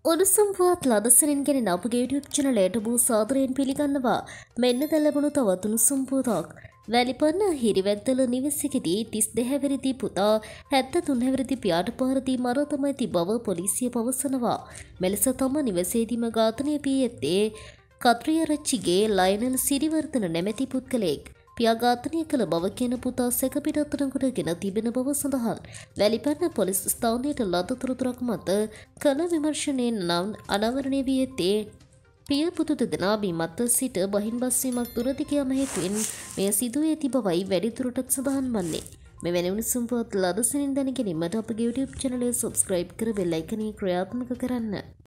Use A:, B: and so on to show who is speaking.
A: උණුසුම් පුවත් ලදසනින් ගෙන අපගේ YouTube channel එකට බොහෝ සාදරයෙන් පිළිගන්නවා. මෙන්න දැන් ලැබුණු තවත් උණුසුම් පුවතක්. වැලිපන්න හිරිවැද්දල නිවසේදී 32 වෙනිදි පුතා 73 වෙනිදි පියාට පහර දී මර තමයි ති බව පොලිසිය පවසනවා. මෙලෙස තම නිවසේදීම ඝාතනය වී ඇත්තේ කත්රියරච්චිගේ ලයනල් සිරිවර්ධන නැමැති පුද්ගලයෙක්. පියා ඝාතනය කළ බව කියන පුතා සැකපිට අත්අඩංගුවටගෙන තිබෙන බව සඳහන්. වැලිපන්න පොලිස් ස්ථානයට ලද තොරතුරක් මත කළ විමර්ශනයෙන් අනාවරණය වී ඇත්තේ පිය පුතු දෙදෙනා බීමත් සිට බහින් බස්වීමක් දුරදිග යාම හේතුවෙන් මෙය සිදු වී ඇති බවයි වැඩිදුරටත් සඳහන් වන්නේ. මෙවැනි උණුසුම් පුවත් ලදසනින් දැන ගැනීමට අපගේ YouTube channel එක subscribe කර බෙල් අයිකනය ක්‍රියාත්මක කරන්න.